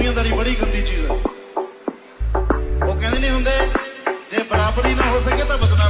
दुनियादारी बड़ी गंदी चीज है। वो कहते नहीं होंगे जे बराबरी ना हो सके तो बदनाम